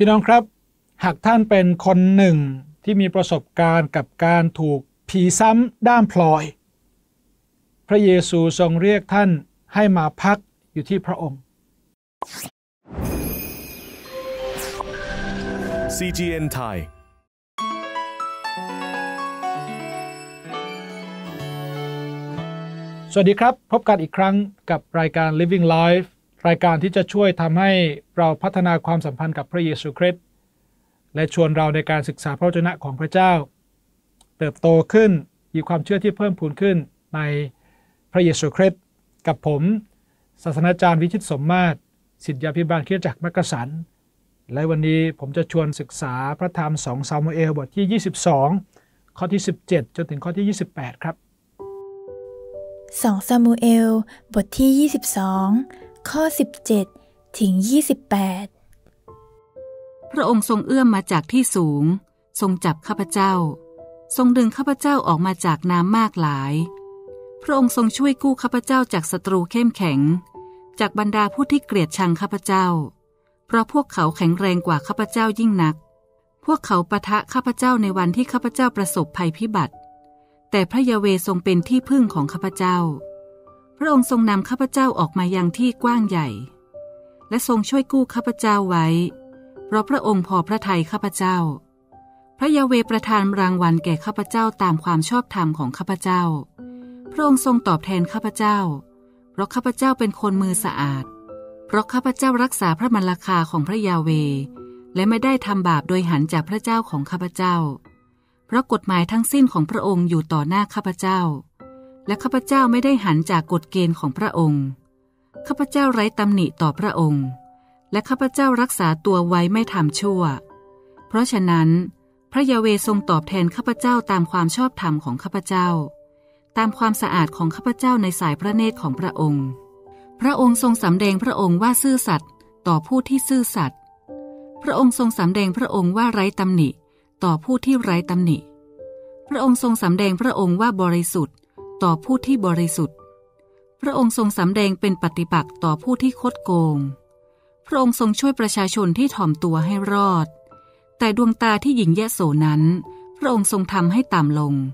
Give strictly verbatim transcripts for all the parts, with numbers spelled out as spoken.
พี่น้องครับหากท่านเป็นคนหนึ่งที่มีประสบการณ์กับการถูกผีซ้ำด้ามพลอยพระเยซูทรงเรียกท่านให้มาพักอยู่ที่พระองค์ซี จี เอ็น ไทยสวัสดีครับพบกันอีกครั้งกับรายการ Living Life รายการที่จะช่วยทำให้เราพัฒนาความสัมพันธ์กับพระเยซูคริสต์และชวนเราในการศึกษาพระวจนะของพระเจ้าเติบโตขึ้นมีความเชื่อที่เพิ่มพูนขึ้นในพระเยซูคริสต์กับผมศาสนาจารย์วิชิตสมมาตรศิษยาภิบาลคริสตจักรมักกะสันและวันนี้ผมจะชวนศึกษาพระธรรมสองซามูเอลบทที่ยี่สิบสองข้อที่สิบเจ็ดจนถึงข้อที่ยี่สิบแปดครับสองซามูเอลบทที่ยี่สิบสองข้อสิบเจ็ดถึงยี่สิบแปดพระองค์ทรงเอื้อมมาจากที่สูงทรงจับข้าพเจ้าทรงดึงข้าพเจ้าออกมาจากน้ำมากหลายพระองค์ทรงช่วยกู้ข้าพเจ้าจากศัตรูเข้มแข็งจากบรรดาผู้ที่เกลียดชังข้าพเจ้าเพราะพวกเขาแข็งแรงกว่าข้าพเจ้ายิ่งนักพวกเขาปะทะข้าพเจ้าในวันที่ข้าพเจ้าประสบภัยพิบัติแต่พระยาเวห์ทรงเป็นที่พึ่งของข้าพเจ้าพระองค์ทรงนำข้าพเจ้าออกมายังที่กว้างใหญ่และทรงช่วยกู้ข้าพเจ้าไว้เพราะพระองค์พอพระทัยข้าพเจ้าพระยาเวห์ประทานรางวัลแก่ข้าพเจ้าตามความชอบธรรมของข้าพเจ้าพระองค์ทรงตอบแทนข้าพเจ้าเพราะข้าพเจ้าเป็นคนมือสะอาดเพราะข้าพเจ้ารักษาพระมรรคาของพระยาเวห์และไม่ได้ทำบาปโดยหันจากพระเจ้าของข้าพเจ้าเพราะกฎหมายทั้งสิ้นของพระองค์อยู่ต่อหน้าข้าพเจ้าและข้าพเจ้าไม่ได้หันจากกฎเกณฑ์ของพระองค์ข้าพเจ้าไร้ตำหนิต่อพระองค์และข้าพเจ้ารักษาตัวไว้ไม่ทำชั่วเพราะฉะนั้นพระยาเวห์ทรงตอบแทนข้าพเจ้าตามความชอบธรรมของข้าพเจ้าตามความสะอาดของข้าพเจ้าในสายพระเนตรของพระองค์พระองค์ทรงสำแดงพระองค์ว่าซื่อสัตย์ต่อผู้ที่ซื่อสัตย์พระองค์ทรงสำแดงพระองค์ว่าไร้ตำหนิต่อผู้ที่ไร้ตำหนิพระองค์ทรงสำแดงพระองค์ว่าบริสุทธิ์ต่อผู้ที่บริสุทธิ์พระองค์ทรงสำแดงเป็นปฏิปักษ์ต่อผู้ที่คดโกงพระองค์ทรงช่วยประชาชนที่ถ่อมตัวให้รอดแต่ดวงตาที่หยิ่งยโสนั้นพระองค์ทรงทำให้ต่ำลง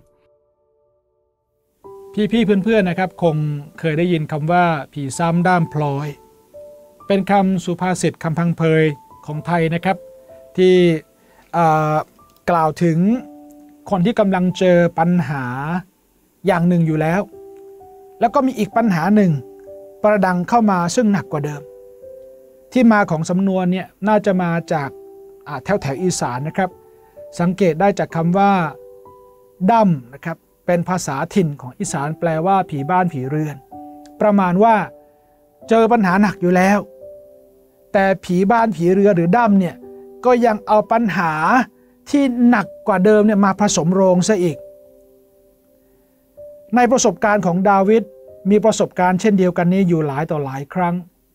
พี่ๆเพื่อนๆนะครับคงเคยได้ยินคำว่าผีซ้ำด้ามพลอยเป็นคำสุภาษิตคำพังเพยของไทยนะครับที่กล่าวถึงคนที่กำลังเจอปัญหาอย่างหนึ่งอยู่แล้วแล้วก็มีอีกปัญหาหนึ่งประดังเข้ามาซึ่งหนักกว่าเดิมที่มาของสำนวนเนี่ยน่าจะมาจากแถวแถวอีสานนะครับสังเกตได้จากคำว่าดั้มนะครับเป็นภาษาถิ่นของอีสานแปลว่าผีบ้านผีเรือนประมาณว่าเจอปัญหาหนักอยู่แล้วแต่ผีบ้านผีเรือนหรือดั้มเนี่ยก็ยังเอาปัญหาที่หนักกว่าเดิมเนี่ยมาผสมโรงซะอีกในประสบการณ์ของดาวิดมีประสบการณ์เช่นเดียวกันนี้อยู่หลายต่อหลายครั้ง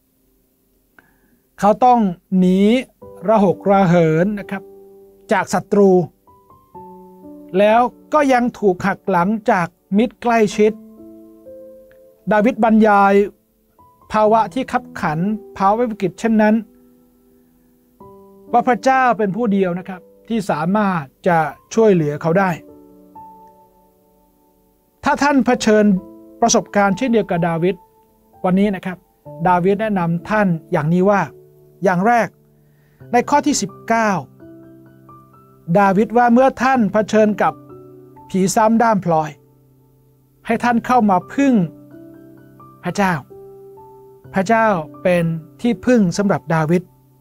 เขาต้องหนีระหกระเหินนะครับจากศัตรูแล้วก็ยังถูกหักหลังจากมิตรใกล้ชิดดาวิดบรรยายภาวะที่คับขันภาวะวิกฤตเช่นนั้นว่าพระเจ้าเป็นผู้เดียวนะครับที่สามารถจะช่วยเหลือเขาได้ถ้าท่านเผชิญประสบการณ์เช่นเดียวกับดาวิดวันนี้นะครับดาวิดแนะนำท่านอย่างนี้ว่าอย่างแรกในข้อที่สิบเก้าดาวิดว่าเมื่อท่านเผชิญกับผีซ้ำด้ามพลอยให้ท่านเข้ามาพึ่งพระเจ้าพระเจ้าเป็นที่พึ่งสำหรับดาวิด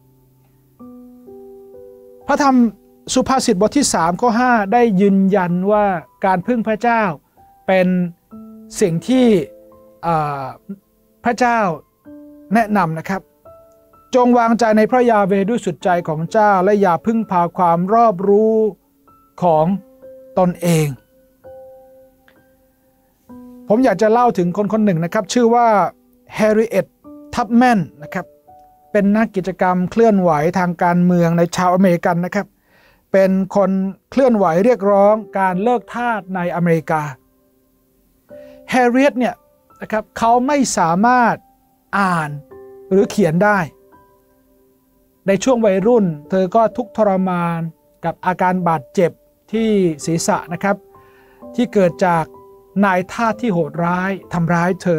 พระธรรมสุภาษิตบทที่สามข้อห้าได้ยืนยันว่าการพึ่งพระเจ้าเป็นสิ่งที่พระเจ้าแนะนำนะครับจงวางใจในพระยาเวห์ด้วยสุดใจของเจ้าและอย่าพึ่งพาความรอบรู้ของตนเองผมอยากจะเล่าถึงคนคนหนึ่งนะครับชื่อว่าแฮร์ริเอตทับแมนนะครับเป็นนักกิจกรรมเคลื่อนไหวทางการเมืองในชาวอเมริกันนะครับเป็นคนเคลื่อนไหวเรียกร้องการเลิกทาสในอเมริกาแฮร์ริเอตเนี่ยนะครับเขาไม่สามารถอ่านหรือเขียนได้ในช่วงวัยรุ่นเธอก็ทุกข์ทรมานกับอาการบาดเจ็บที่ศีรษะนะครับที่เกิดจากนายทาสที่โหดร้ายทำร้ายเธ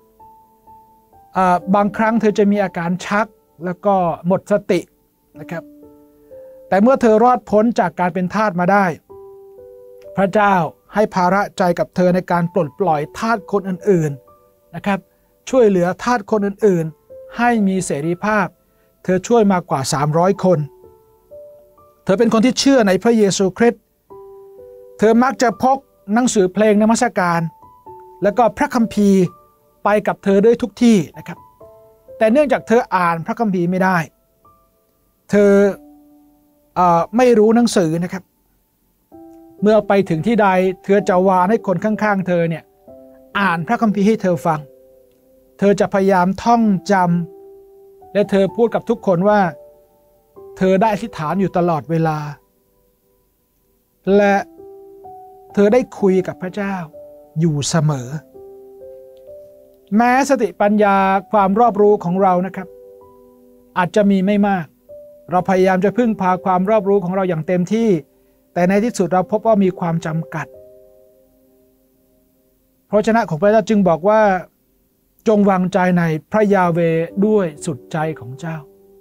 อบางครั้งเธอจะมีอาการชักแล้วก็หมดสตินะครับแต่เมื่อเธอรอดพ้นจากการเป็นทาสมาได้พระเจ้าให้ภาระใจกับเธอในการปลดปล่อยทาสคนอื่นๆนะครับช่วยเหลือทาสคนอื่นๆให้มีเสรีภาพเธอช่วยมากกว่าสามร้อยคนเธอเป็นคนที่เชื่อในพระเยซูคริสต์เธอมักจะพกหนังสือเพลงนมัสการแล้วก็พระคัมภีร์ไปกับเธอด้วยทุกที่นะครับแต่เนื่องจากเธออ่านพระคัมภีร์ไม่ได้เธอเอ่อไม่รู้หนังสือนะครับเมื่อไปถึงที่ใดเธอจะวานให้คนข้างๆเธอเนี่ยอ่านพระคัมภีร์ให้เธอฟังเธอจะพยายามท่องจำและเธอพูดกับทุกคนว่าเธอได้อธิษฐานอยู่ตลอดเวลาและเธอได้คุยกับพระเจ้าอยู่เสมอแม้สติปัญญาความรอบรู้ของเรานะครับอาจจะมีไม่มากเราพยายามจะพึ่งพาความรอบรู้ของเราอย่างเต็มที่แต่ในที่สุดเราพบว่ามีความจำกัดพระวจนะของพระเจ้าจึงบอกว่าจงวางใจในพระยาเวห์ด้วยสุดใจของเจ้า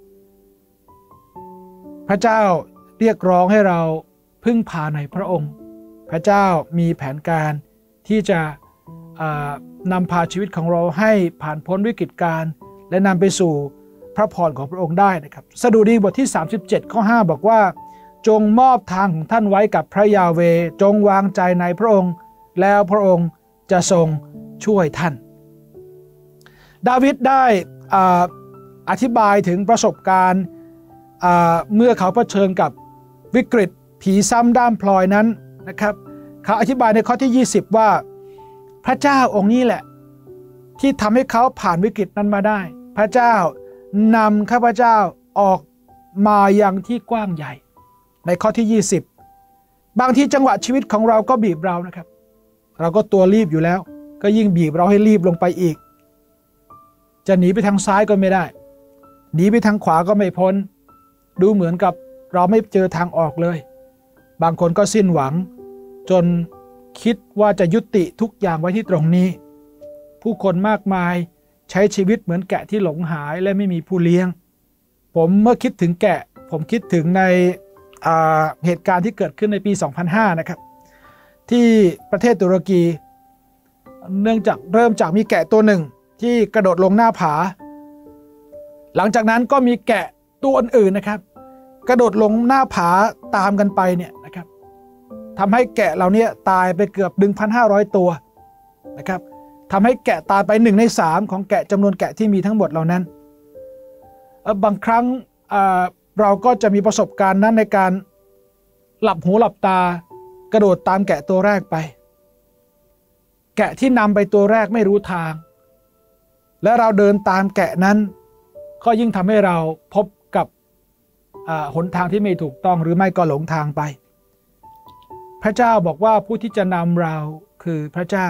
พระเจ้าเรียกร้องให้เราพึ่งพาในพระองค์พระเจ้ามีแผนการที่จะนำพาชีวิตของเราให้ผ่านพ้นวิกฤตการณ์และนำไปสู่พระพรของพระองค์ได้นะครับสดุดีบทที่สามสิบเจ็ดข้อห้าบอกว่าจงมอบทางของท่านไว้กับพระยาเวห์จงวางใจในพระองค์แล้วพระองค์จะทรงช่วยท่านดาวิดได้อธิบายถึงประสบการณ์เมื่อเขาเผชิญกับวิกฤตผีซ้ำด้ามพลอยนั้นนะครับเขาอธิบายในข้อที่ยี่สิบว่าพระเจ้าองค์นี้แหละที่ทำให้เขาผ่านวิกฤตนั้นมาได้พระเจ้านำข้าพเจ้าออกมายังที่กว้างใหญ่ในข้อที่ยี่สิบบางทีจังหวะชีวิตของเราก็บีบเรานะครับเราก็ตัวรีบอยู่แล้วก็ยิ่งบีบเราให้รีบลงไปอีกจะหนีไปทางซ้ายก็ไม่ได้หนีไปทางขวาก็ไม่พ้นดูเหมือนกับเราไม่เจอทางออกเลยบางคนก็สิ้นหวังจนคิดว่าจะยุติทุกอย่างไว้ที่ตรงนี้ผู้คนมากมายใช้ชีวิตเหมือนแกะที่หลงหายและไม่มีผู้เลี้ยงผมเมื่อคิดถึงแกะผมคิดถึงในเหตุการณ์ที่เกิดขึ้นในปีสองพันห้านะครับที่ประเทศตุรกีเนื่องจากเริ่มจากมีแกะตัวหนึ่งที่กระโดดลงหน้าผาหลังจากนั้นก็มีแกะตัวอื่นๆนะครับกระโดดลงหน้าผาตามกันไปเนี่ยนะครับทำให้แกะเหล่านี้ตายไปเกือบ หนึ่งพันห้าร้อย ตัวนะครับทำให้แกะตายไปหนึ่งในสามของแกะจำนวนแกะที่มีทั้งหมดเหล่านั้นบางครั้งเราก็จะมีประสบการณ์นั้นในการหลับหูหลับตากระโดดตามแกะตัวแรกไปแกะที่นำไปตัวแรกไม่รู้ทางและเราเดินตามแกะนั้นก็ยิ่งทำให้เราพบกับหนทางที่ไม่ถูกต้องหรือไม่ก็หลงทางไปพระเจ้าบอกว่าผู้ที่จะนำเราคือพระเจ้า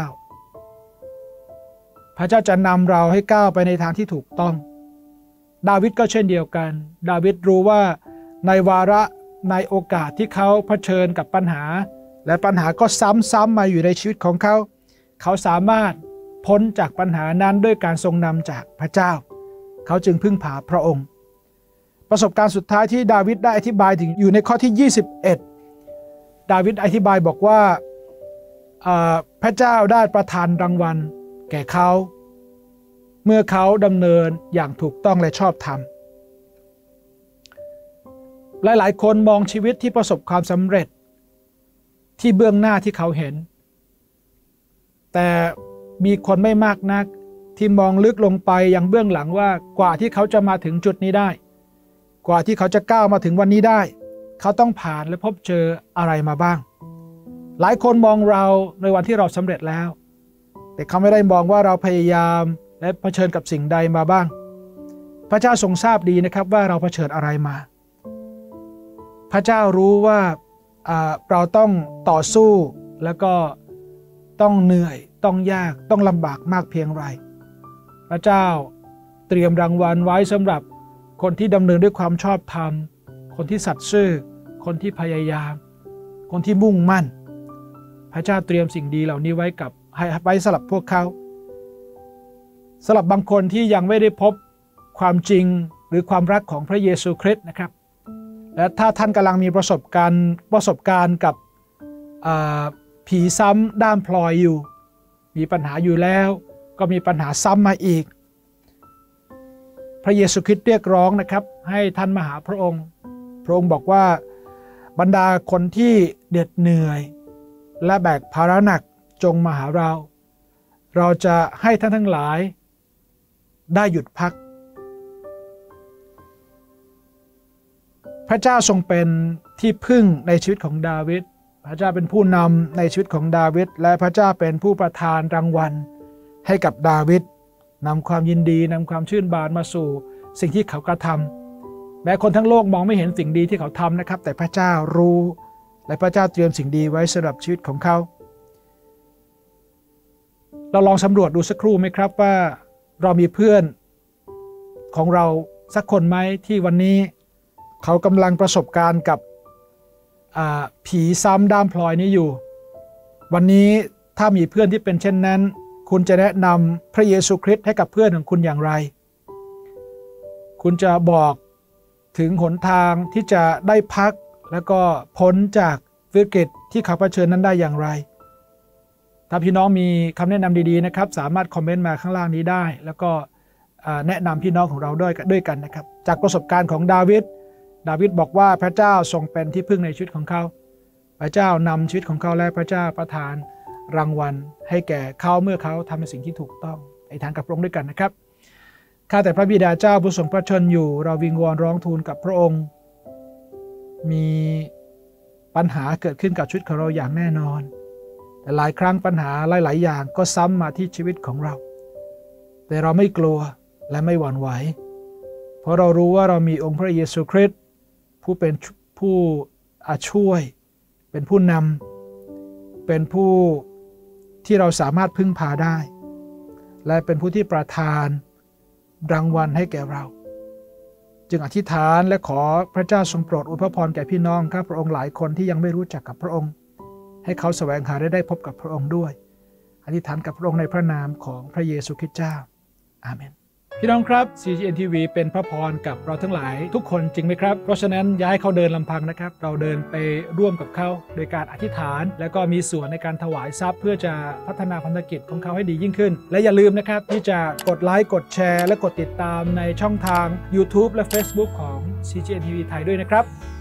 พระเจ้าจะนำเราให้ก้าวไปในทางที่ถูกต้องดาวิดก็เช่นเดียวกันดาวิดรู้ว่าในวาระในโอกาสที่เขาเผชิญกับปัญหาและปัญหาก็ซ้ำๆมาอยู่ในชีวิตของเขาเขาสามารถพ้นจากปัญหานั้นด้วยการทรงนำจากพระเจ้าเขาจึงพึ่งพาพระองค์ประสบการณ์สุดท้ายที่ดาวิดได้อธิบายถึงอยู่ในข้อที่ยี่สิบเอ็ดดาวิดอธิบายบอกว่าพระเจ้าได้ประทานรางวัลแก่เขาเมื่อเขาดำเนินอย่างถูกต้องและชอบธรรมหลายๆคนมองชีวิตที่ประสบความสำเร็จที่เบื้องหน้าที่เขาเห็นแต่มีคนไม่มากนักที่มองลึกลงไปยังเบื้องหลังว่ากว่าที่เขาจะมาถึงจุดนี้ได้กว่าที่เขาจะก้าวมาถึงวันนี้ได้เขาต้องผ่านและพบเจออะไรมาบ้างหลายคนมองเราในวันที่เราสำเร็จแล้วแต่เขาไม่ได้มองว่าเราพยายามและเผชิญกับสิ่งใดมาบ้างพระเจ้าทรงทราบดีนะครับว่าเราเผชิญอะไรมาพระเจ้ารู้ว่าเราต้องต่อสู้แล้วก็ต้องเหนื่อยต้องยากต้องลำบากมากเพียงไรพระเจ้าเตรียมรางวัลไว้สำหรับคนที่ดำเนินด้วยความชอบธรรมคนที่สัตย์ซื่อคนที่พยายามคนที่มุ่งมั่นพระเจ้าเตรียมสิ่งดีเหล่านี้ไว้กับให้ไว้สำหรับพวกเขาสำหรับบางคนที่ยังไม่ได้พบความจริงหรือความรักของพระเยซูคริสต์นะครับและถ้าท่านกำลังมีประสบการณ์ประสบการณ์กับผีซ้ำด้ามพลอยอยู่มีปัญหาอยู่แล้วก็มีปัญหาซ้ำมาอีกพระเยซูคริสต์เรียกร้องนะครับให้ท่านมาหาพระองค์พระองค์บอกว่าบรรดาคนที่เหน็ดเหนื่อยและแบกภาระหนักจงมาหาเราเราจะให้ท่านทั้งหลายได้หยุดพักพระเจ้าทรงเป็นที่พึ่งในชีวิตของดาวิดพระเจ้าเป็นผู้นำในชีวิตของดาวิดและพระเจ้าเป็นผู้ประทานรางวัลให้กับดาวิดนำความยินดีนำความชื่นบานมาสู่สิ่งที่เขากระทำแม้คนทั้งโลกมองไม่เห็นสิ่งดีที่เขาทำนะครับแต่พระเจ้ารู้และพระเจ้าเตรียมสิ่งดีไว้สำหรับชีวิตของเขาเราลองสำรวจดูสักครู่ไหมครับว่าเรามีเพื่อนของเราสักคนไหมที่วันนี้เขากำลังประสบการณ์กับผีซ้ำด้ามพลอยนี้อยู่วันนี้ถ้ามีเพื่อนที่เป็นเช่นนั้นคุณจะแนะนำพระเยซูคริสต์ให้กับเพื่อนของคุณอย่างไรคุณจะบอกถึงหนทางที่จะได้พักแล้วก็พ้นจากวิกฤตที่เขาเผชิญนั้นได้อย่างไรถ้าพี่น้องมีคำแนะนำดีๆนะครับสามารถคอมเมนต์มาข้างล่างนี้ได้แล้วก็แนะนำพี่น้องของเราด้วยด้วยกันนะครับจากประสบการณ์ของดาวิดดาวิดบอกว่าพระเจ้าทรงเป็นที่พึ่งในชีวิตของเขาพระเจ้านำชีวิตของเขาและพระเจ้าประทานรางวัลให้แก่เขาเมื่อเขาทำในสิ่งที่ถูกต้องในทางกับพระองค์ด้วยกันนะครับข้าแต่พระบิดาเจ้าผู้ทรงพระชนอยู่เราวิงวอนร้องทูลกับพระองค์มีปัญหาเกิดขึ้นกับชีวิตของเราอย่างแน่นอนแต่หลายครั้งปัญหาหลายๆอย่างก็ซ้ำมาที่ชีวิตของเราแต่เราไม่กลัวและไม่หวั่นไหวเพราะเรารู้ว่าเรามีองค์พระเยซูคริสต์ผู้เป็นผู้ช่วยเป็นผู้นำเป็นผู้ที่เราสามารถพึ่งพาได้และเป็นผู้ที่ประทานรางวัลให้แก่เราจึงอธิษฐานและขอพระเจ้าทรงโปรดอวยพรแก่พี่น้องครับพระองค์หลายคนที่ยังไม่รู้จักกับพระองค์ให้เขาแสวงหาได้ได้พบกับพระองค์ด้วยอธิษฐานกับพระองค์ในพระนามของพระเยซูคริสต์เจ้าอาเมนพี่น้องครับ ซี จี เอ็น ที วี เป็นพระพรกับเราทั้งหลายทุกคนจริงไหมครับเพราะฉะนั้นอย่าให้เขาเดินลำพังนะครับเราเดินไปร่วมกับเขาโดยการอธิษฐานและก็มีส่วนในการถวายทรัพย์เพื่อจะพัฒนาพันธกิจของเขาให้ดียิ่งขึ้นและอย่าลืมนะครับที่จะกดไลค์กดแชร์และกดติดตามในช่องทาง YouTube และ Facebook ของ ซี จี เอ็น ที วี ไทยด้วยนะครับ